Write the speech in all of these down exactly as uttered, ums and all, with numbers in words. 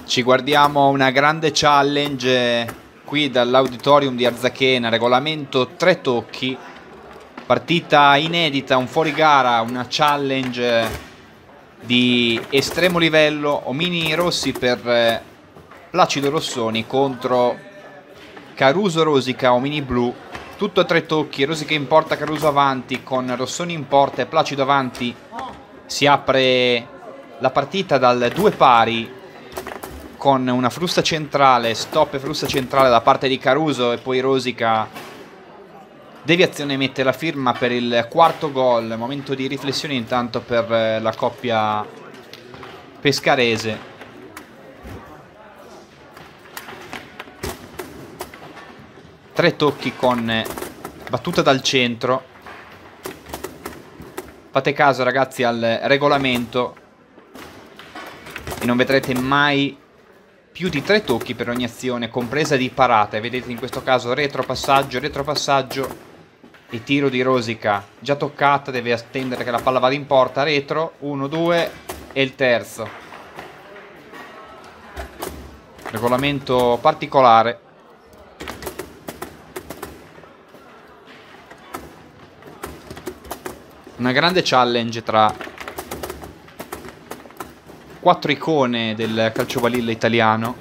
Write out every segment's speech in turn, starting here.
Ci guardiamo una grande challenge qui dall'auditorium di Arzachena, regolamento tre tocchi, partita inedita, un fuorigara, una challenge di estremo livello, Omini Rossi per Placido Rossoni contro Caruso Rosica, Omini Blu, tutto a tre tocchi, Rosica in porta, Caruso avanti, con Rossoni in porta e Placido avanti si apre la partita dal due pari, con una frusta centrale, stop e frusta centrale da parte di Caruso, e poi Rosica, deviazione, mette la firma per il quarto gol. Momento di riflessione intanto per la coppia pescarese. Tre tocchi con battuta dal centro. Fate caso ragazzi al regolamento e non vedrete mai più di tre tocchi per ogni azione, compresa di parata. Vedete in questo caso retropassaggio, retropassaggio e tiro di Rosica già toccata, deve attendere che la palla vada in porta, retro, uno, due e il terzo. Regolamento particolare. Una grande challenge tra quattro icone del calcio balilla italiano.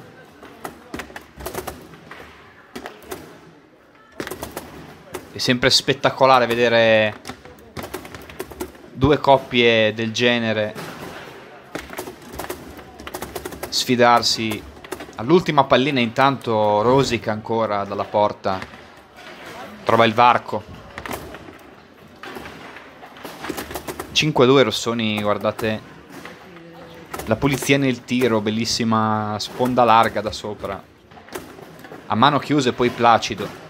È sempre spettacolare vedere due coppie del genere sfidarsi. All'ultima pallina intanto Rosica ancora dalla porta trova il varco. cinque a due Rossoni, guardate la pulizia nel tiro, bellissima sponda larga da sopra, a mano chiusa e poi Placido.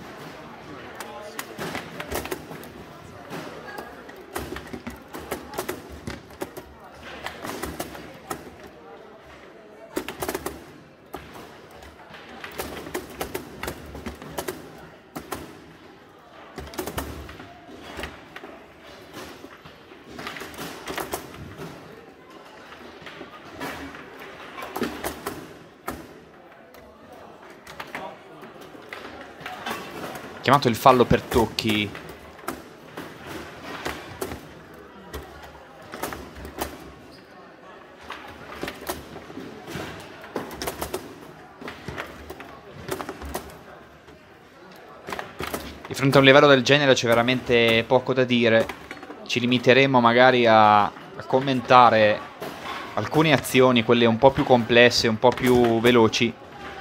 Chiamato il fallo per tocchi. Di fronte a un livello del genere c'è veramente poco da dire. Ci limiteremo magari a, a commentare alcune azioni, quelle un po' più complesse, un po' più veloci,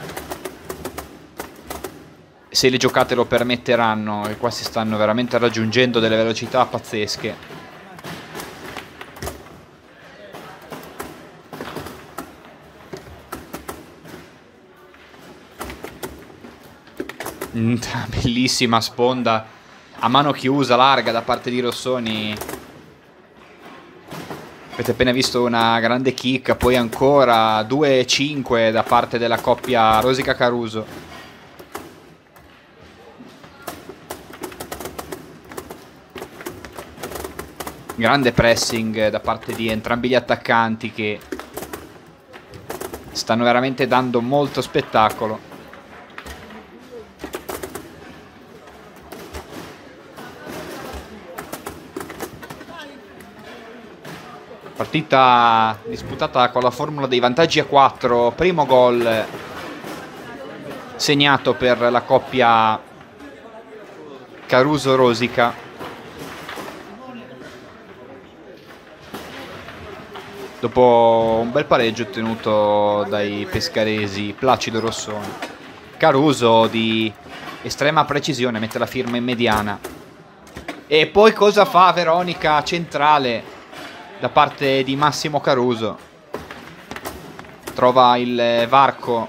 se le giocate lo permetteranno, e qua si stanno veramente raggiungendo delle velocità pazzesche. Mm, bellissima sponda a mano chiusa larga da parte di Rossoni. Avete appena visto una grande kick, poi ancora due cinque da parte della coppia Rosica-Caruso. Grande pressing da parte di entrambi gli attaccanti, che stanno veramente dando molto spettacolo. Partita disputata con la formula dei vantaggi a quattro. Primo gol segnato per la coppia Caruso-Rosica. Dopo un bel pareggio ottenuto dai pescaresi Placido Rossoni. Caruso di estrema precisione mette la firma in mediana. E poi cosa fa Veronica centrale da parte di Massimo Caruso? Trova il varco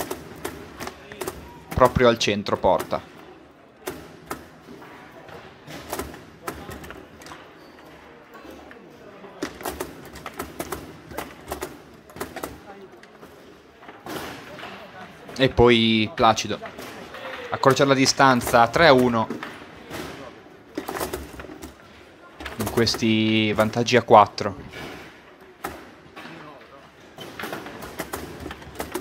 proprio al centro porta. E poi Placido accorcia la distanza, tre a uno in questi vantaggi a quattro.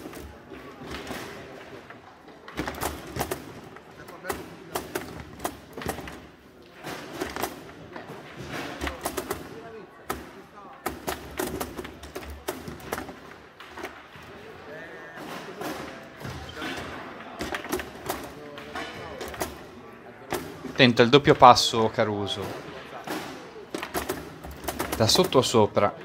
Tenta il doppio passo Caruso. Da sotto a sopra.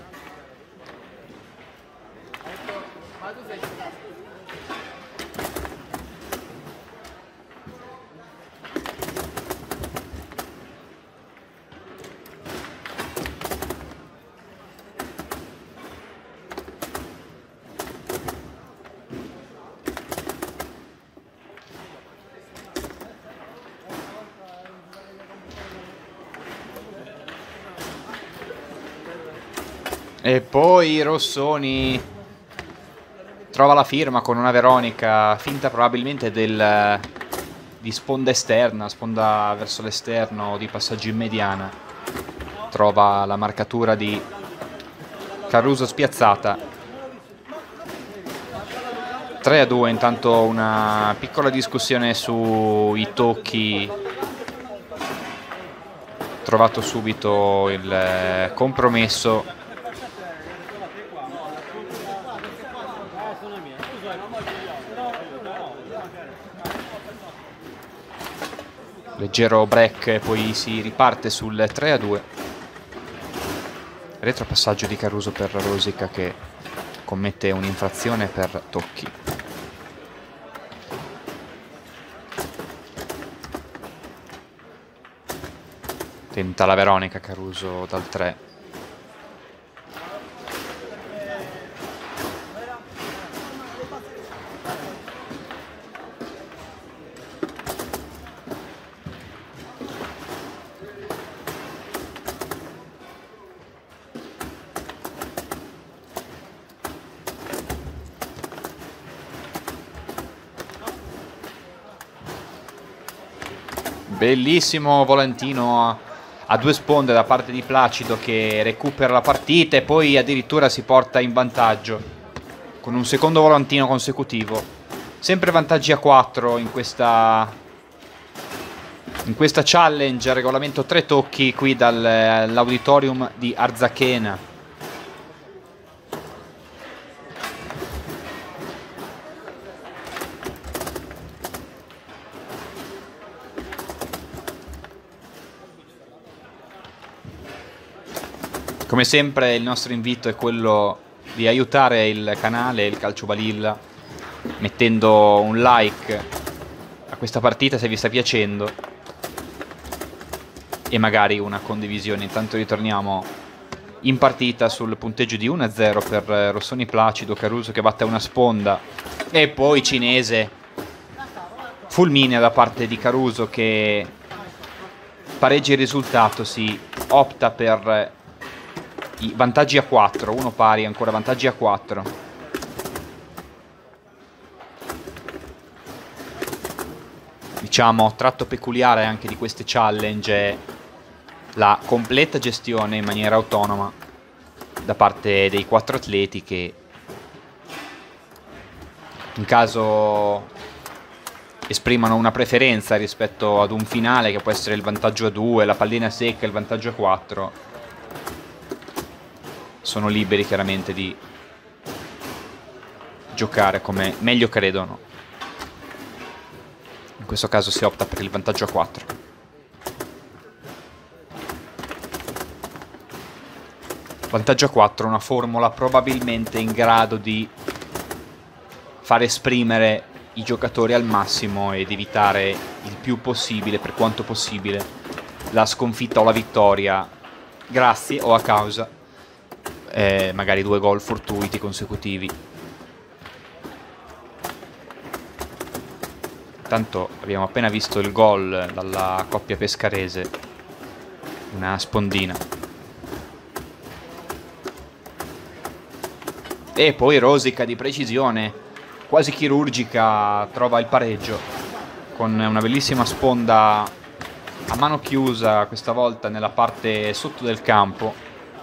E poi Rossoni trova la firma con una Veronica finta probabilmente del, di sponda esterna, sponda verso l'esterno di passaggio in mediana. Trova la marcatura di Caruso spiazzata. tre a due, intanto una piccola discussione sui tocchi. Trovato subito il compromesso. Leggero break e poi si riparte sul tre a due. Retropassaggio di Caruso per Rosica che commette un'infrazione per tocchi. Tenta la Veronica Caruso dal tre. Bellissimo volantino a, a due sponde da parte di Placido che recupera la partita e poi addirittura si porta in vantaggio con un secondo volantino consecutivo. Sempre vantaggi a quattro in questa, in questa challenge, regolamento tre tocchi qui dall'auditorium di Arzachena. Come sempre il nostro invito è quello di aiutare il canale, il Calcio Balilla, mettendo un like a questa partita se vi sta piacendo e magari una condivisione. Intanto ritorniamo in partita sul punteggio di uno a zero per Rossoni Placido, Caruso che batte una sponda e poi Cinese fulminea da parte di Caruso che pareggia il risultato, si opta per i vantaggi a quattro, uno pari, ancora vantaggi a quattro. Diciamo, tratto peculiare anche di queste challenge è la completa gestione in maniera autonoma da parte dei quattro atleti che in caso esprimano una preferenza rispetto ad un finale che può essere il vantaggio a due, la pallina secca, il vantaggio a quattro, sono liberi chiaramente di giocare come meglio credono. In questo caso si opta per il vantaggio a quattro. Vantaggio a quattro, una formula probabilmente in grado di far esprimere i giocatori al massimo ed evitare il più possibile, per quanto possibile, la sconfitta o la vittoria grazie o a causa Eh, magari due gol fortuiti consecutivi. Tanto abbiamo appena visto il gol dalla coppia pescarese, una spondina. E poi Rosica di precisione quasi chirurgica trova il pareggio con una bellissima sponda a mano chiusa, questa volta nella parte sotto del campo.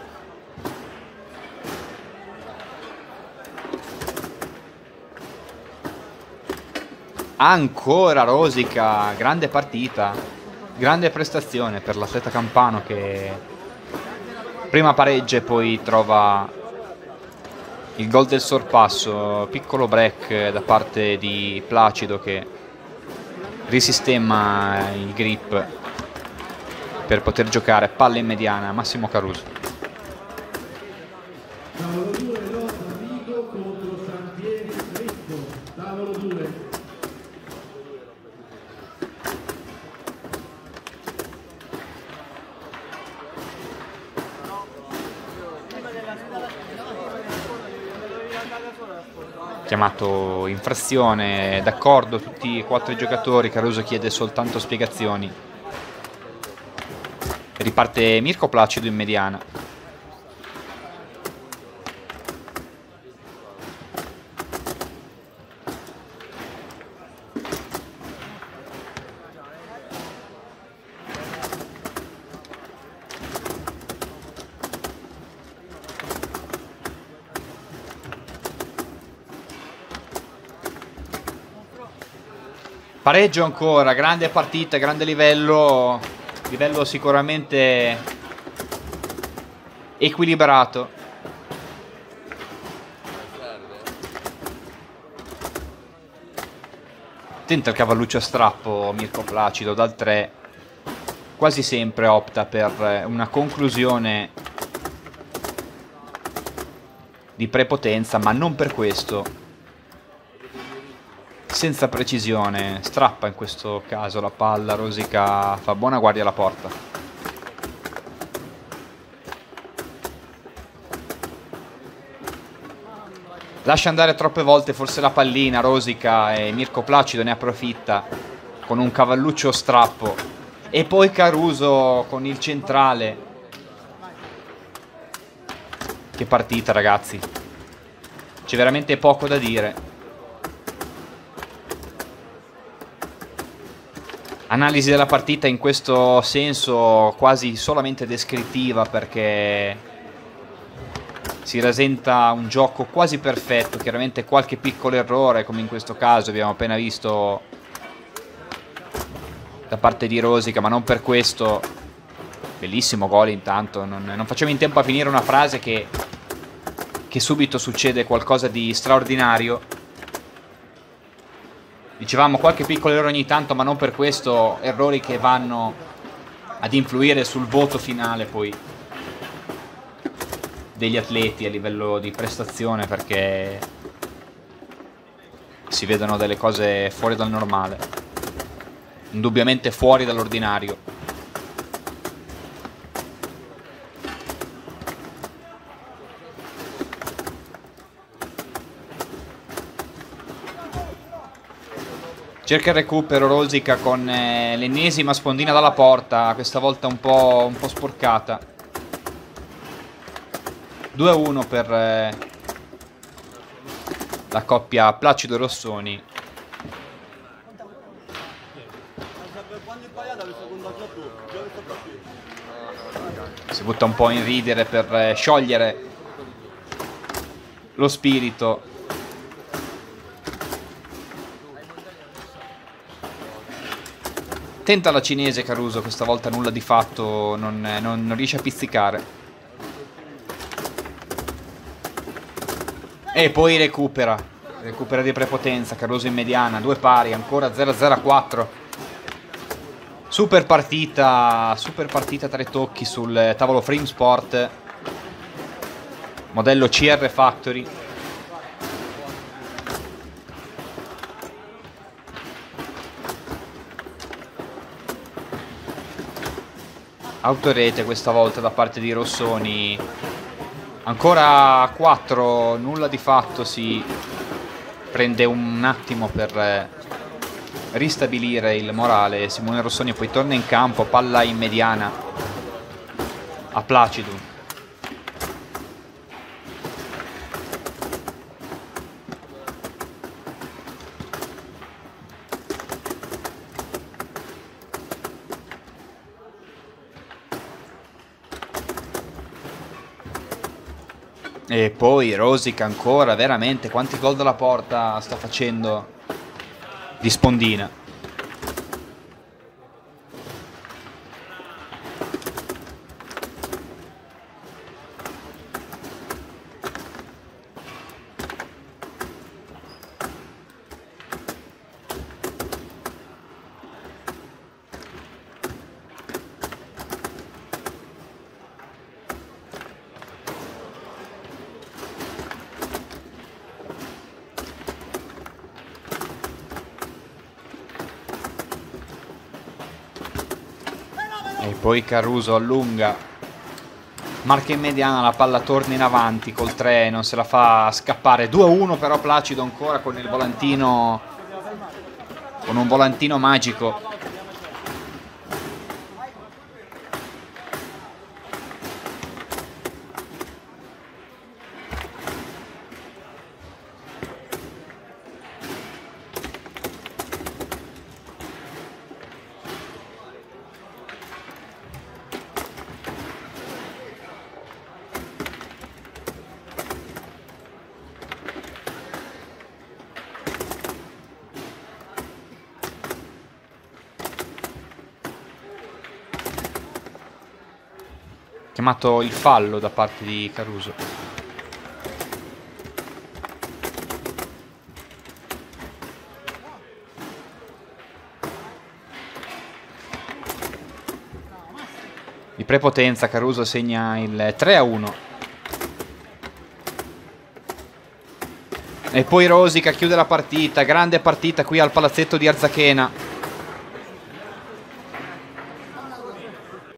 Ancora Rosica, grande partita, grande prestazione per l'atleta campano che prima pareggia e poi trova il gol del sorpasso. Piccolo break da parte di Placido che risistema il grip per poter giocare. Palla in mediana, Massimo Caruso. Tavolo due, lotta Vigo contro Santieri Fresco. Tavolo due. Chiamato infrazione, d'accordo tutti e quattro i giocatori. Caruso chiede soltanto spiegazioni. Riparte Mirko Placido in mediana. Pareggio ancora, grande partita, grande livello, livello sicuramente equilibrato. Tenta il cavalluccio a strappo Mirko Placido dal tre, quasi sempre opta per una conclusione di prepotenza, ma non per questo senza precisione. Strappa in questo caso la palla, Rosica fa buona guardia alla porta. Lascia andare troppe volte forse la pallina Rosica e Mirko Placido ne approfitta con un cavalluccio strappo. E poi Caruso con il centrale. Che partita, ragazzi, c'è veramente poco da dire. Analisi della partita in questo senso quasi solamente descrittiva, perché si rasenta un gioco quasi perfetto. Chiaramente qualche piccolo errore, come in questo caso abbiamo appena visto da parte di Rosica, ma non per questo. Bellissimo gol intanto, non, non facciamo in tempo a finire una frase che, che subito succede qualcosa di straordinario. Dicevamo qualche piccolo errore ogni tanto, ma non per questo errori che vanno ad influire sul voto finale poi degli atleti a livello di prestazione, perché si vedono delle cose fuori dal normale, indubbiamente fuori dall'ordinario. Cerca il recupero Rosica con eh, l'ennesima spondina dalla porta, questa volta un po', un po' sporcata. due a uno per eh, la coppia Placido Rossoni. Si butta un po' in ridere per eh, sciogliere lo spirito. Tenta la cinese Caruso, questa volta nulla di fatto, non, non, non riesce a pizzicare. E poi recupera, recupera di prepotenza, Caruso in mediana, due pari, ancora zero a zero a quattro. Super partita, super partita tre tocchi sul tavolo Frame Sport, modello C R Factory. Autorete questa volta da parte di Rossoni. Ancora quattro, nulla di fatto, si prende un attimo per ristabilire il morale Simone Rossoni, poi torna in campo, palla in mediana a Placido. E poi Rosica ancora, veramente quanti gol dalla porta sta facendo di spondina. E poi Caruso allunga, marca in mediana, la palla torna in avanti col tre, non se la fa scappare. Due a uno però Placido ancora con il volantino, con un volantino magico. Chiamato il fallo da parte di Caruso. Di prepotenza Caruso segna il tre a uno. E poi Rosica chiude la partita. Grande partita qui al palazzetto di Arzachena.